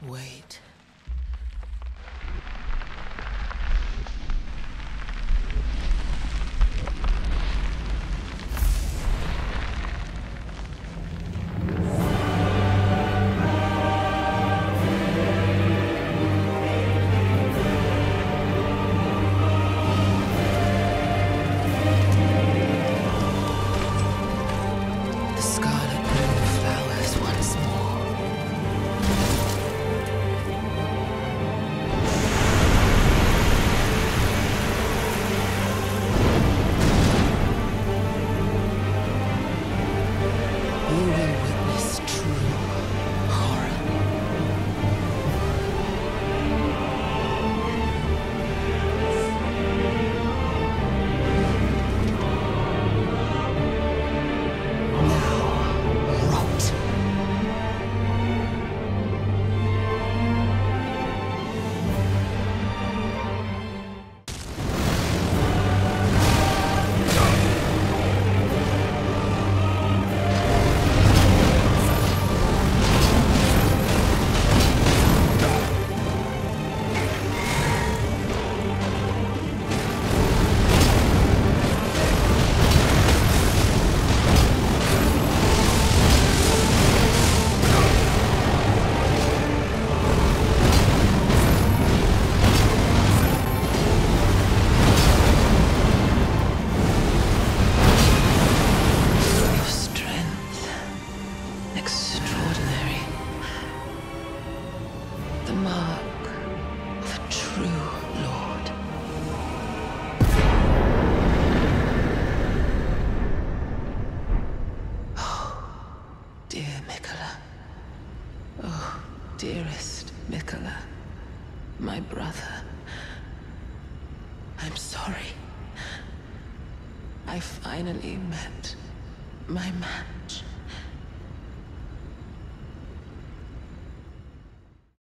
Wait. The scarlet bloom flowers once more. You will witness true horror. Now, rot. Your strength, extraordinary. The mark of a true lord. Oh, dear Mikola. Oh, dearest Mikola. My brother. I'm sorry. I finally met my match.